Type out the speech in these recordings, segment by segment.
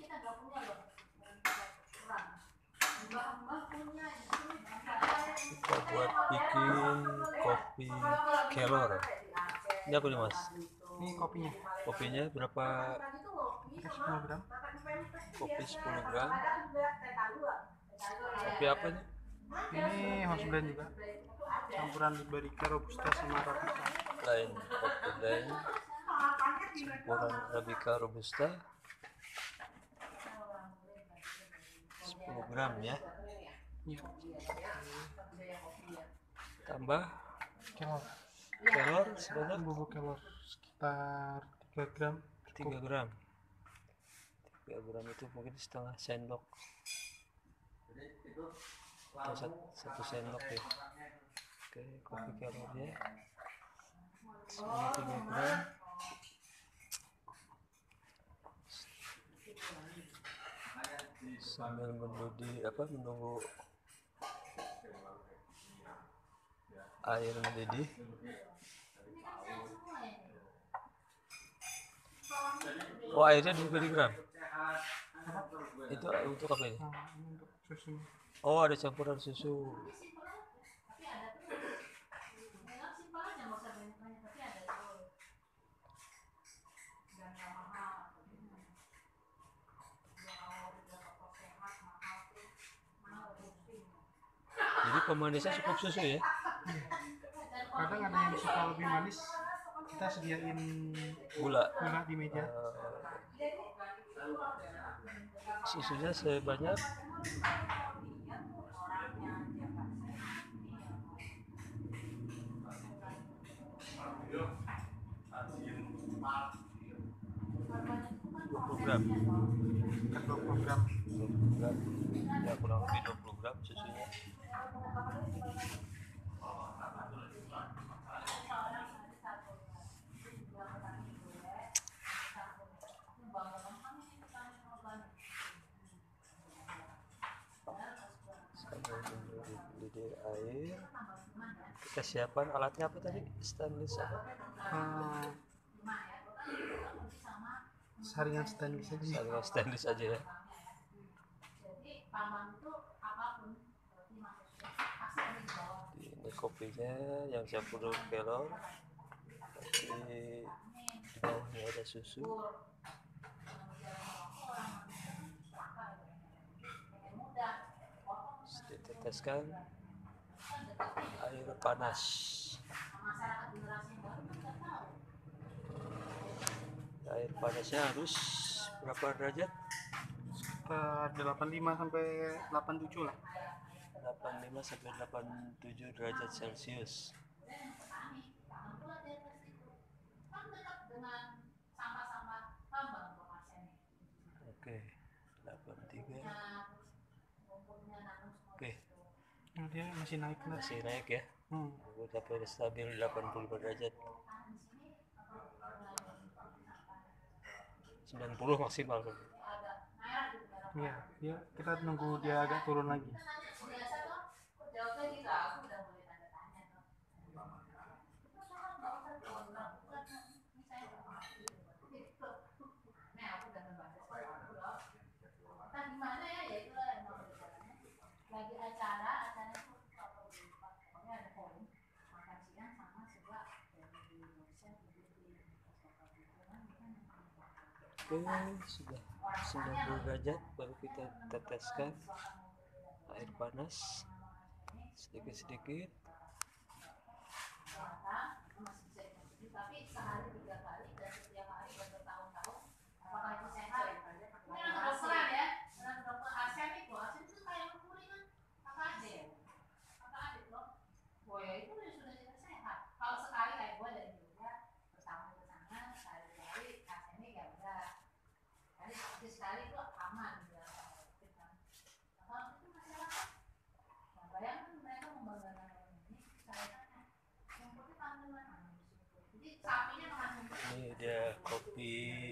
Kita buat bikin kopi kelor. Ini apa nih Mas? Ini kopinya. Kopinya berapa? 10 gram. Kopi 10 gram. Kopi apa nih? Ini house blend juga. Campuran Liberica, Robusta sama Arabica. Lain kopi lain. Campuran Arabica, Robusta. 10 gram ya. Iya. Tambah Kelor. kelor sebanyak Bubuk kelor sekitar 3 gram. 3 gram. 3 gram itu mungkin setengah sendok. Atau 1 sendok ya. Oke, kopi kelornya sebanyak 3 gram. Sambil menunggu air mendidih. Oh, airnya juga di gram. Itu untuk apa ini? Nah, ini untuk susu. Oh, ada campuran susu. Jadi pemanisnya cukup susu ya? Kadang ada yang suka lebih manis, kita sediain Gula. di meja. Susunya sebanyak gram. 20 gram. 20 gram. Ya kurang lebih 20 gram susunya. Sambil mendidih air, kita siapkan alatnya apa tadi? Stainless apa? Saringan stainless aja. Saringan stainless aja ya. Ini kopinya yang campur kelor. Di bawahnya ada susu. Diteteskan air panas. Air panasnya harus berapa derajat? Sekitar 85 sampai 87 lah. 85 sampai 87 derajat Celcius. Oke, 83. Oke. Dia masih naik lah. Masih naik ya. Sampai stabil 85 derajat. 90 maksimal. Iya, dia kita nunggu dia agak turun lagi. Oke, sudah 90 derajat, baru kita teteskan air panas sedikit-sedikit. Ini dia kopi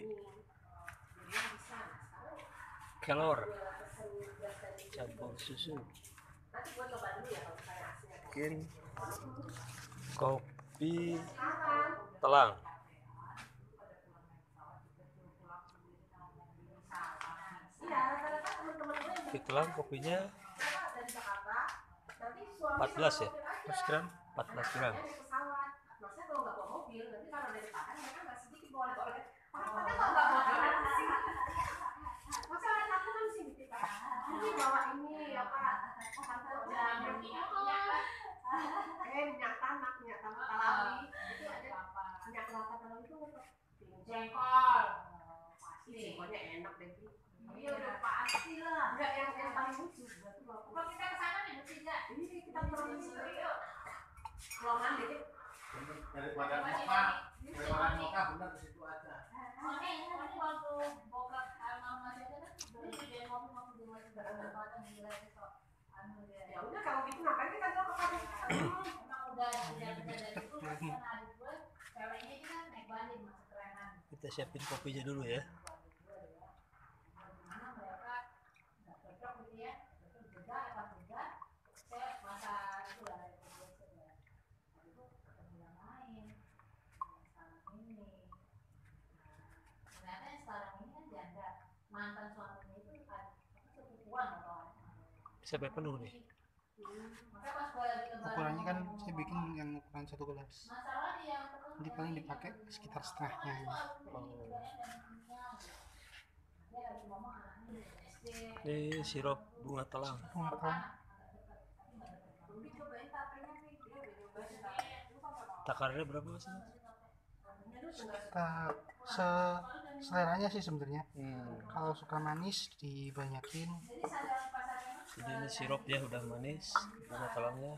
kelor campur susu. Bikin kopi telang. kopi telang, kopinya 14 ya, 100 gram. 14 gram. Jengkolnya enak deh. Iya udah pasti lah. Enggak yang paling lucu. Kalau kita ke sana nih bertiga. Ini kita turun sendiri yuk. Kalau mandi daripada moka benar di situ aja. Ini waktu bokap mama aja kan dia ngopi di mana ya udah kalau gitu ngapain kita ke kafe? Emang udah dari itu kan adik gue ceweknya kan naik banding masuk kerenan. Kita siapin kopinya dulu ya. Mantan suaminya itu sepupuan atau Sampai penuh nih. Ukurannya kan saya bikin yang ukuran 1 gelas. Nanti paling dipakai sekitar setengahnya. Ini sirup bunga telang. Takarannya berapa sih? Sekitar seleranya sih sebenarnya. Kalau suka manis dibanyakin. Jadi ini sirup ya udah manis, bunga telangnya.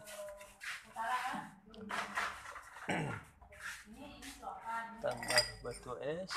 Tambah batu es.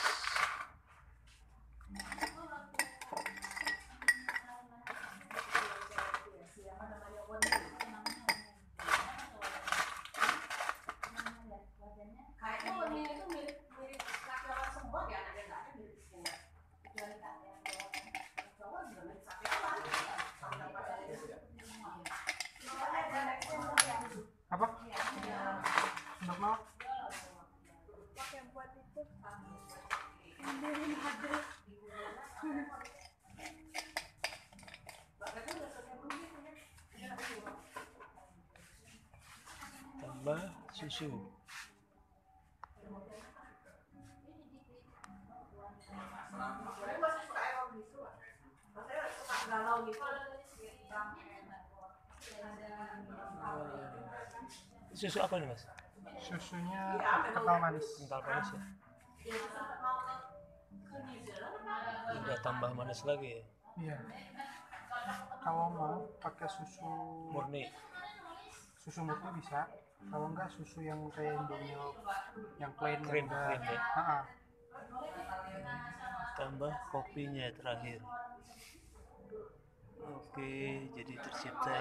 Apa? Sendok mau? Pakai buat itu ambilin hadap. Tambah susu. Susu apa nih mas? Susunya kental manis. Kental manis ya. Udah tambah manis lagi ya. Iya. Kalau mau pakai susu Murni. Susu murni bisa. Kalau enggak susu yang kayak Indomilk yang plain Krim yang ya. Tambah kopinya terakhir. Oke, jadi tercipta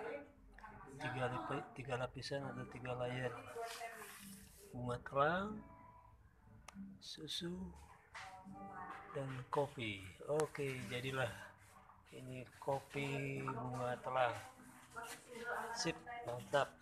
3 lapisan atau 3 layer bunga telang, susu, dan kopi. Oke, jadilah ini kopi bunga telang. Sip, mantap.